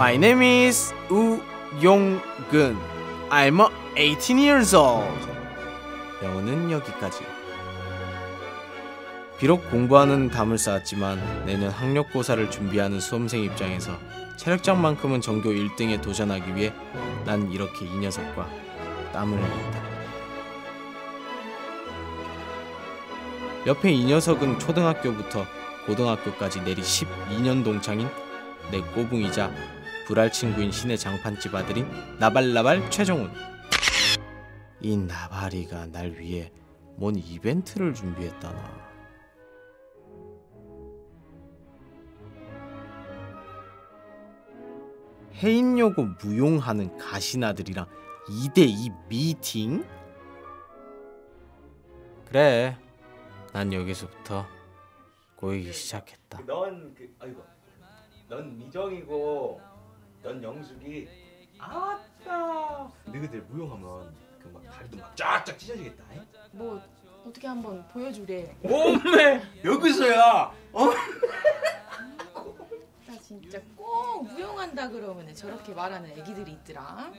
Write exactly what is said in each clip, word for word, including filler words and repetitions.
My name is 우용근. I'm eighteen years old. 영어는 여기까지. 비록 공부하는 담을 쌓았지만 내년 학력고사를 준비하는 수험생 입장에서 체력장만큼은 전교 일 등에 도전하기 위해 난 이렇게 이 녀석과 땀을 흘린다. 옆에 이 녀석은 초등학교부터 고등학교까지 내리 십이 년 동창인 내 꼬붕이자 불알 친구인 신의 장판집 아들인 나발나발 최정훈. 이 나발이가 날 위해 뭔 이벤트를 준비했다나. 해인여고 무용하는 가시나들이랑 이 대 이 미팅? 그래, 난 여기서부터 꼬이기 시작했다. 넌 그 아이고, 넌 미정이고, 넌 영숙이. 아따, 너희들 무용하면 그 막 다리도 막 쫙쫙 찢어지겠다. 에? 뭐 어떻게 한번 보여주래. 오메 여기서야. 어? 나 진짜 꼭 무용한다 그러면 저렇게 말하는 애기들이 있더라.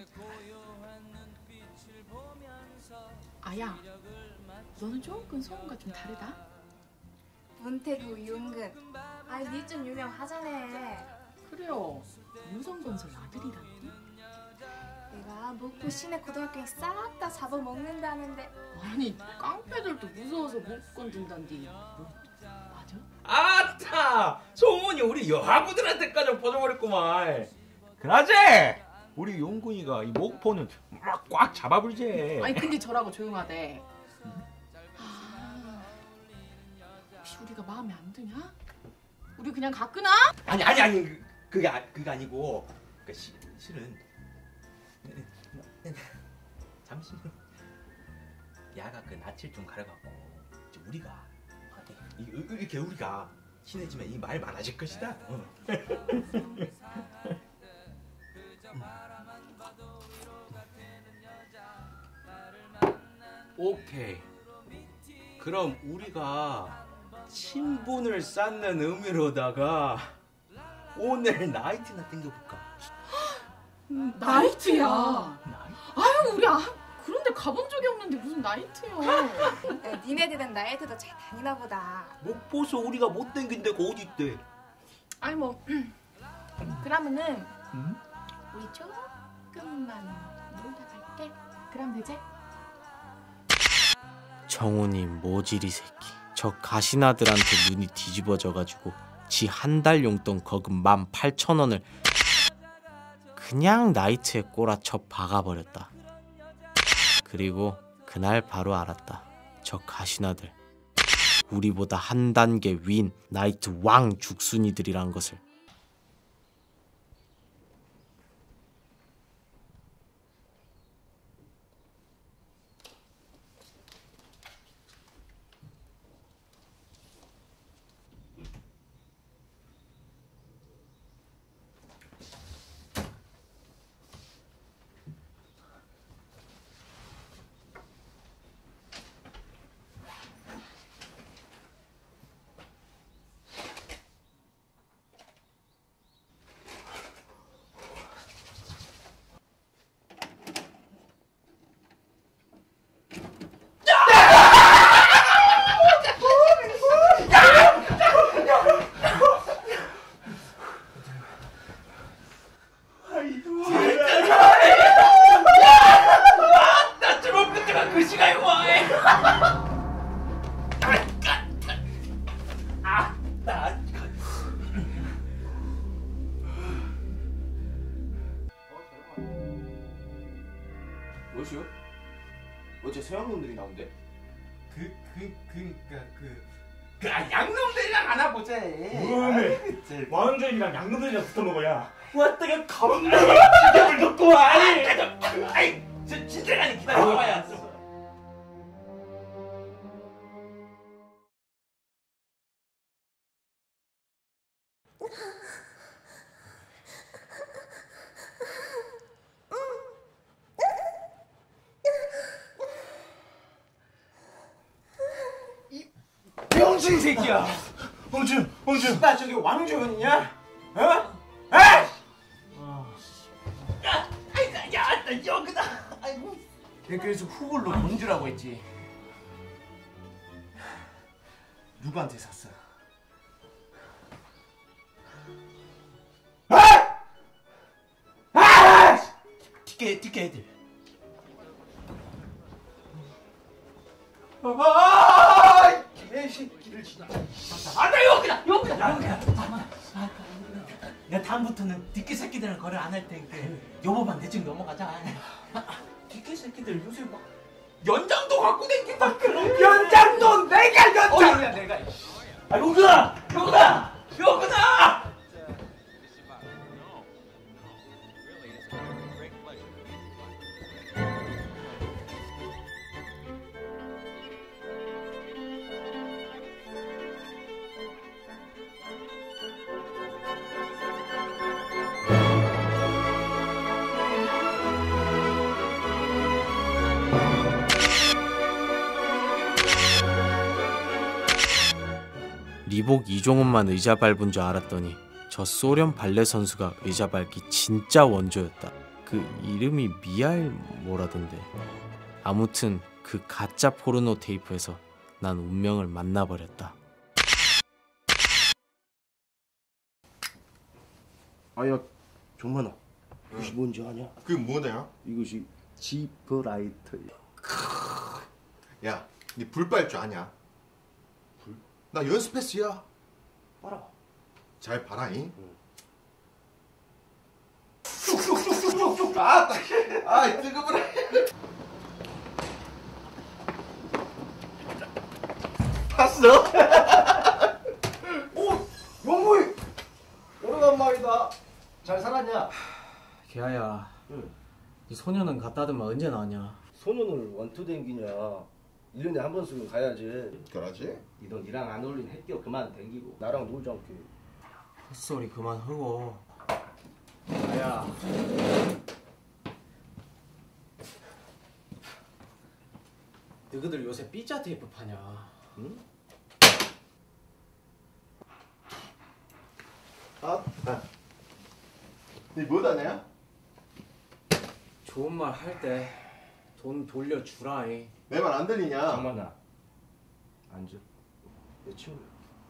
아야, 너는 조금 소문과 좀 다르다. 문태구 윤근. 아이 니 좀 유명하잖아. 그래요, 유성건설 아들이라니. 내가 목포 시내 고등학교에 싹 다 잡아먹는다는데. 아니, 깡패들도 무서워서 못 건든단디. 뭐, 맞아? 아따, 소문이 우리 여하부들한테까지 퍼져버렸구만. 그나제 우리 용군이가 이 목포는 막 꽉 잡아불지. 아니 근데 저라고 조용하대. 아, 혹시 우리가 마음에 안 드냐? 우리 그냥 가끄나? 아니 아니 아니 그, 그게 아, 그게 아니고 그 시, 실은 잠시 야가 그 낯을 좀 가려갖고 우리가 이, 이렇게 우리가 친해지면 이 말 많아질 것이다. 어. 오케이. 그럼 우리가 친분을 쌓는 의미로다가 오늘 나이트나 땡겨볼까? 나이트야. 나이트? 아유 우리 아, 그런데 가본 적이 없는데 무슨 나이트요. 야, 니네들은 나이트도 잘 다니나 보다. 목포서 우리가 못 땡긴 데가 어디 있대? 아니 뭐 그러면은 응? 우리 조금만 놀다 갈게. 그럼 되지? 정훈이 모질이 새끼. 저 가시나들한테 눈이 뒤집어져가지고 지 한 달 용돈 거금 만 팔천 원을 그냥 나이트에 꼬라쳐 박아버렸다. 그리고 그날 바로 알았다. 저 가시나들 우리보다 한 단계 위인 나이트 왕 죽순이들이란 것을. 뭐시오? 어째 서양놈들이 나온대? 그, 그, 그니까 그... 그 아, 양놈들이랑 안아보자. 뭐네? 왕조님이랑 양놈들이랑 붙어먹어야 왔다가 겁나 지갑을 놓고 와. 아이, 아이, 저 진짜가니 기다려봐야. 병신 새끼야. 홍준, 홍준. 나 저기 왕조연이냐? 어? 에이! 아... 내가 그래서 후불로 돈 주라고 했지. 누구한테 샀어? 아! 아! 티켓 티켓 애들. 아! 개새끼를 진짜. 안돼 여기다 여기다 여기다. 야 다음부터는 뒷개 새끼들은 거래 안 할 테니까 요번만 대충 넘어가자. 뒷개 새끼들 요새 막 연장도 갖고 댕긴다. 그런 연장도 내가 연장. 어, 야, 내가. 아 용근아, 용근아, 용근아. 리복 이종훈만 의자 밟은 줄 알았더니 저 소련 발레 선수가 의자 밟기 진짜 원조였다. 그 이름이 미하일 뭐라던데. 아무튼 그 가짜 포르노 테이프에서 난 운명을 만나버렸다. 아야 종만아, 이것이 뭔지 아냐? 그게 뭐냐? 이것이 지퍼라이터야. 야, 니 불 빨 줄 아냐? 불? 나 연습했어야. 빨아봐. 잘 봐라잉. 쑥쑥쑥쑥쑥. 아, 아, 뜨거워라. 봤어? 오, 영구이. 오래간만이다. 잘 살았냐? 개아야, 응. 이 소녀는 갖다 두면 언제 나오냐? 소년을 원투 댕기냐? 일 년에 한 번씩은 가야지. 그러지? 니도 니랑 안 어울린 핵겨 그만 댕기고 나랑 놀지 않게. 헛소리 그만 하고. 아야, 너희들 요새 삐짜 테이프 파냐? 응? 아, 아. 니 뭐다냐? 좋은 말 할 때 돈 돌려주라잉. 내 말 안 들리냐? 장만아, 앉아. 내 친구야.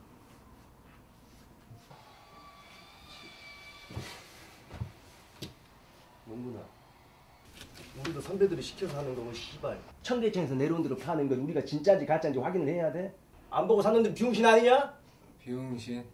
문문아, 우리도 선배들이 시켜서 하는 거고 씨발 청계천에서 내려온 대로 파는 건 우리가 진짜인지 가짜인지 확인을 해야 돼. 안 보고 샀는데 비용신 아니냐? 비용신.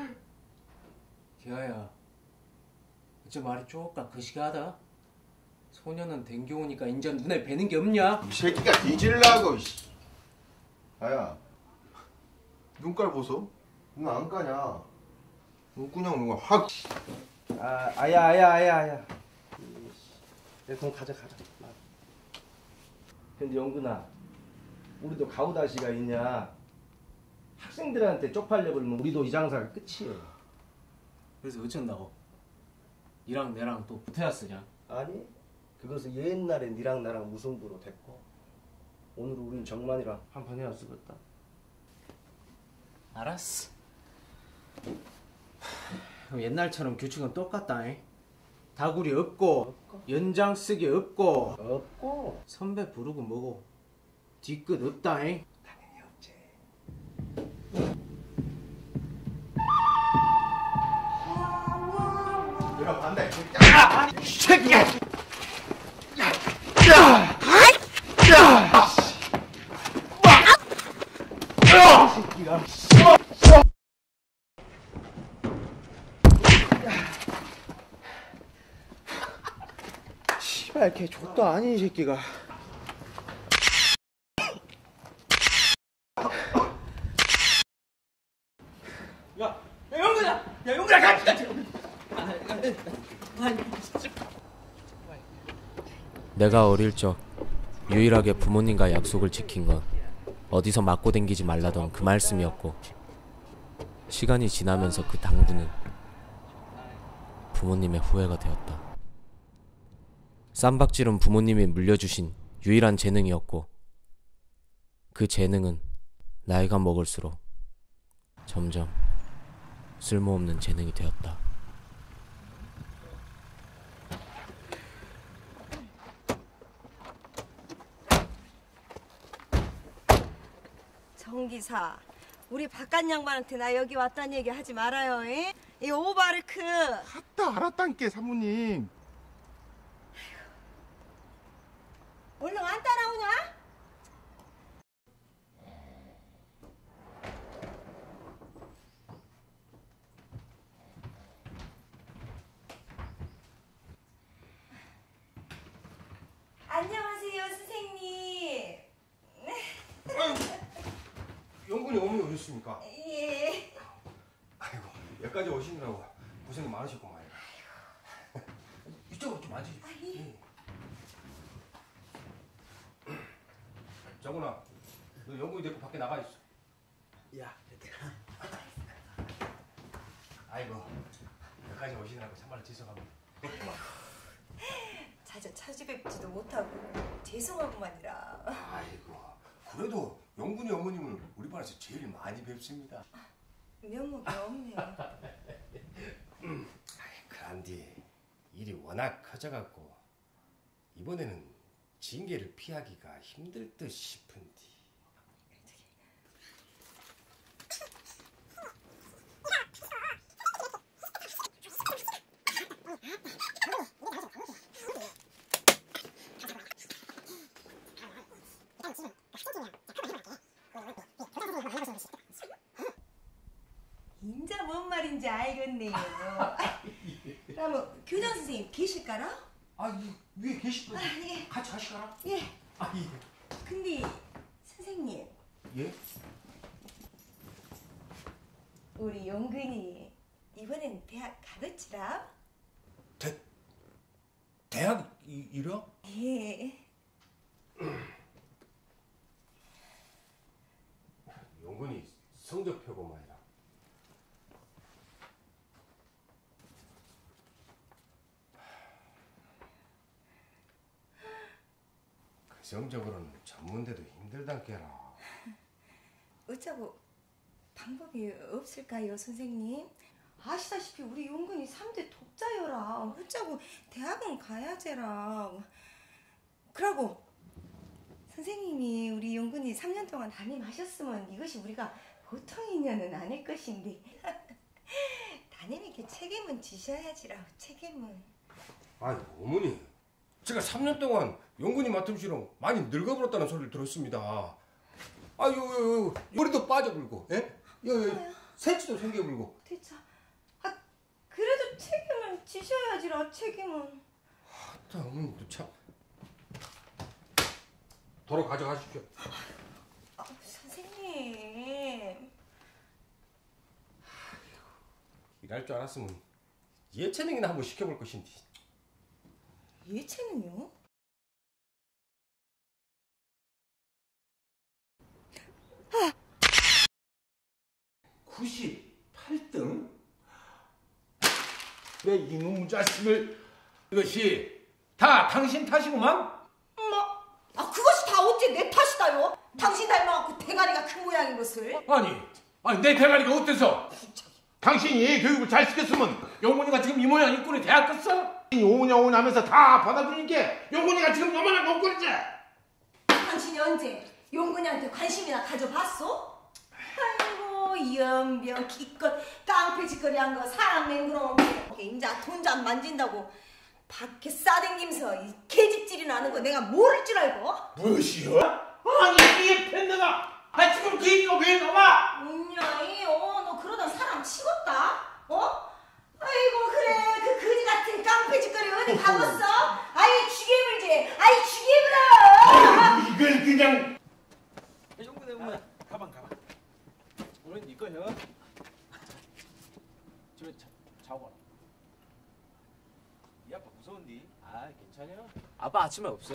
개아야, 어째 말이 쪼까 거시기하다. 소녀는 댕겨오니까 인전 눈에 뵈는 게 없냐? 이 새끼가 뒤질라고. 씨. 아야, 눈깔 보소. 눈 안 까냐? 너 그냥 뭔가 확. 아, 아야 아야 아야 아야. 내 돈 가져 가져. 근데 영근아, 우리도 가오다시가 있냐? 학생들한테 쪽팔려 버리면 우리도 이 장사가 끝이에요. 그래서 어쩐다고? 니랑 내랑 또 붙어야 쓰냐? 아니, 그것은 옛날에 니랑 나랑 무승부로 됐고 오늘 우린 정만이랑 한판 해야 쓰겠다. 알았어. 그럼 옛날처럼 규칙은 똑같다잉. 다구리 없고, 없고. 연장 쓰기 없고, 없고. 선배 부르고 뭐고 뒤끝 없다잉. 당연히 없지. 내가 반다 이 새끼야. 이 새끼야. 씨발 걔 족도 아닌 이 새끼가. 야, 야 영근아, 야 영근아 같이 같이. 내가 어릴 적 유일하게 부모님과 약속을 지킨 건 어디서 맞고 댕기지 말라던 그 말씀이었고, 시간이 지나면서 그 당부는 부모님의 후회가 되었다. 쌈박질은 부모님이 물려주신 유일한 재능이었고, 그 재능은 나이가 먹을수록 점점 쓸모없는 재능이 되었다. 정기사, 우리 바깥 양반한테 나 여기 왔다는 얘기 하지 말아요. 에? 이 오바르크. 아따 알았단께 사모님. 얼른 안 따라오냐? 안녕하세요, 선생님. 영군이 어머니 오셨습니까? 예. 아이고 여기까지 오시느라고 고생이 많으셨구만. 이쪽으로 좀 앉으십시오. 아, 예. 예. 정훈아, 너 영군이 데리고 밖에 나가 있어. 야, 아이고 여기까지 오시느라고 참말로 죄송합니다. 자주 찾아뵙지도 못하고 죄송하구만이라. 아이고 그래도 영군이 어머님을 우리 반에서 제일 많이 뵙습니다. 면목이 없네요. 그런데 일이 워낙 커져갖고 이번에는 징계를 피하기가 힘들 듯 싶은데. 인자 뭔 말인지 알겠네요. 그러면 교장 선생님 계실까라? 아, 이 위에 계실 분 아, 예. 같이 가시거라. 예. 아, 예. 근데 선생님, 예? 우리 용근이 이번엔 대학 가겠지라? 대 대학 이, 이러? 예. 용근이 성적표고 말이야. 그 성적으로는 전문대도 힘들단 게라. 어쩌고 방법이 없을까요, 선생님? 아시다시피 우리 용근이 삼 대 독자여라. 어쩌고 대학은 가야제라. 그러고 선생님이 우리 용근이 삼 년 동안 담임하셨으면 이것이 우리가 보통 인연은 아닐 것인데 담임에게 책임은 지셔야지라. 책임은. 아이 어머니, 제가 삼 년 동안 용근이 맡음씨로 많이 늙어버렸다는 소리를 들었습니다. 아유, 요, 요, 머리도 빠져불고, 예? 요, 요, 새치도 생겨불고. 대체, 아 그래도 책임은 지셔야지라. 책임은. 아, 어머니도 참. 도로 가져가십시오. 아, 선생님. 일할 줄 알았으면 예체능이나 한번 시켜볼 것인데. 예체는요? 구십팔 등? 내 이놈 자식을. 이것이 다 당신 탓이구만? 엄마, 아 그것이 다 어째 내 탓이다요? 당신 닮아갖고 대가리가 큰 모양인 것을. 아니, 아니 내 대가리가 어때서? 당신이 교육을 잘 시켰으면 영훈이가 지금 이 모양 꼴이 대학 갔어? 오냐 오냐 하면서 다 받아주는 게 영훈이가 지금 요만한 옷걸이지? 당신이 언제 용근이한테 관심이나 가져봤어? 아이고 연병 기껏 깡패짓거리 한 거 사람 맹그러운 게 인자 돈 좀 만진다고 밖에 싸댕기면서 이 개집질이나 하는 거 내가 모를 줄 알고? 무엇이요? 아니 이게 팬네가 나 지금 그 얘기가 왜 나와? 은냐이 어너 그러다 사람 치겄다? 어? 아이고 그래 그 거지 같은 깡패짓거리 어디 가봤어? 아이 죽여물지 아이 죽여물어. 이걸 그냥. 영근이 엄마 가방 가방. 오늘 네 거요. 집에 자, 자고 가라. 이 아빠 무서운디? 아 괜찮아요. 아빠 아침에 없어.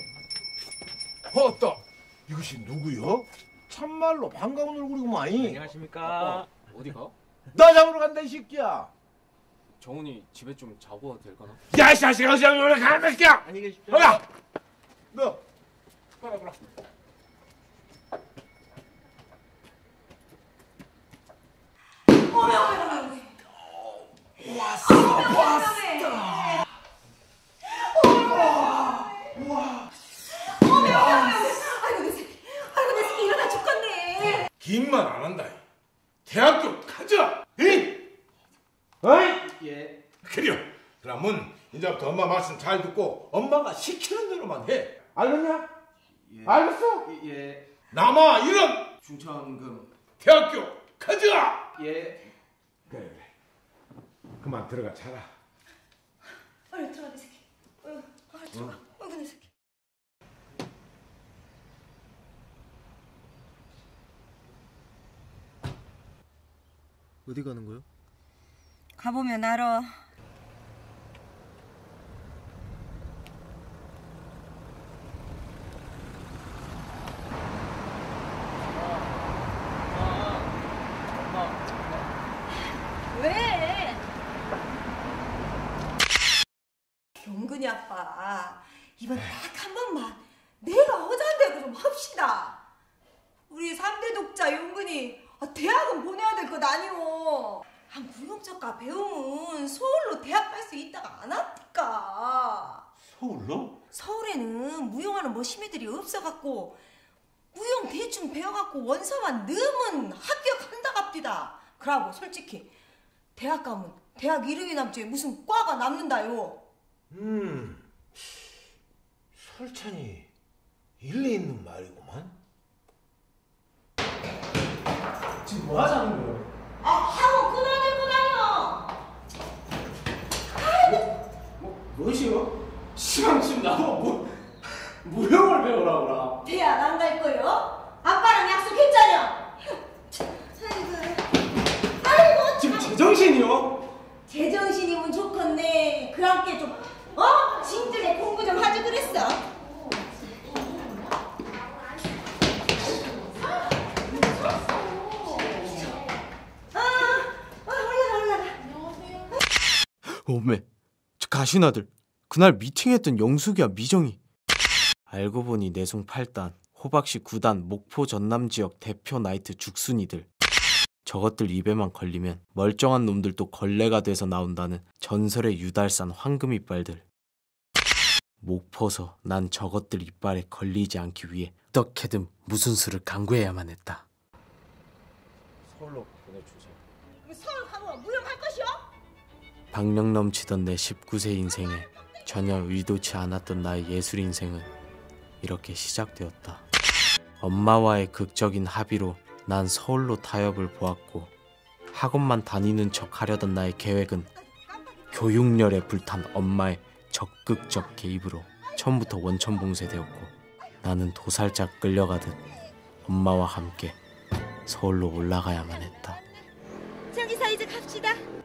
어따 이것이 누구요? 참말로 반가운 얼굴이구만. 안녕하십니까. 아빠 어디 가? 나 잡으러 간다 이 새끼야. 정훈이 집에 좀 자고 와도 될까나? 야 이 자식아 어디 오늘 가는 새끼야. 안녕히 계십시오. 야 너 봐라 봐라. 어메 어메 어메 왔어 왔어. 어메 어메 어메 아이고 내 새끼 아이고 내 새끼 일어나 죽겠네. 딩만 안 한다. 대학교 가자. 응? 어이? 예. 그래요. 그러면 이제부터 엄마 말씀 잘 듣고 엄마가 시키는 대로만 해. 알겠냐? 예. 알겠어? 예. 남아 이런 중천금. 대학교 가자. 예. 그래 그래. 그만 들어가 자라. 얼른 들어가 내 새끼. 어휴, 얼른 들어가. 어이구 내 새끼. 어디 가는 거요? 가보면 알아. 왜? 영근이 아빠, 이번 딱 한 번만 내가 허전되고 좀 합시다. 우리 삼 대 독자 용근이 아, 대학은 보내야 될 것 아니오. 아, 무용작가 배우면 서울로 대학 갈 수 있다가 안 왔니까. 서울로? 서울에는 무용하는 머시매들이 없어갖고 무용 대충 배워갖고 원서만 넣으면 합격한다 갑디다. 그러고 솔직히 대학 가면 대학 이름이 남지 무슨 과가 남는다요. 음, 설찬이 일리 있는 말이구만. 지금 뭐 하자는 거예요? 아, 학원 끊어야 될 거 아니야. 뭐, 뭐시오? 시방 지금 나보고 뭐, 무용을 배우라고라. 대학 안 갈 거요? 아빠랑 약속했잖아. 아이고, 아이고. 지금 제정신이요? 제정신이면 좋겠네. 그랑께 좀 어? 진들에 공부 좀 하지 그랬어. 아, 올라가 올라가. 어메, 저 가시나들 그날 미팅했던 영숙이야 미정이. 알고 보니 내숭 팔 단 호박씨 구 단 목포 전남 지역 대표 나이트 죽순이들. 저것들 입에만 걸리면 멀쩡한 놈들도 걸레가 돼서 나온다는 전설의 유달산 황금 이빨들. 목 퍼서 난 저것들 이빨에 걸리지 않기 위해 어떻게든 무슨 수를 강구해야만 했다. 서울로 보내주세요. 서울 가고 무용할 것이요? 박력 넘치던 내 십구 세 인생에 전혀 의도치 않았던 나의 예술 인생은 이렇게 시작되었다. 엄마와의 극적인 합의로 난 서울로 타협을 보았고 학원만 다니는 척 하려던 나의 계획은 교육열에 불탄 엄마의 적극적 개입으로 처음부터 원천봉쇄되었고 나는 도살짝 끌려가듯 엄마와 함께 서울로 올라가야만 했다. 저기서 이제 갑시다.